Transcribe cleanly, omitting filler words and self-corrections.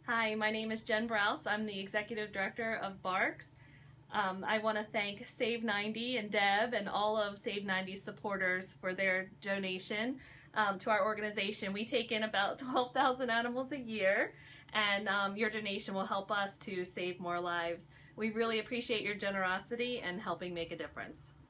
Hi, my name is Jen Brause. I'm the Executive Director of Barks. I want to thank Save 90 and Deb and all of Save 90's supporters for their donation to our organization. We take in about 12,000 animals a year, and your donation will help us to save more lives. We really appreciate your generosity and helping make a difference.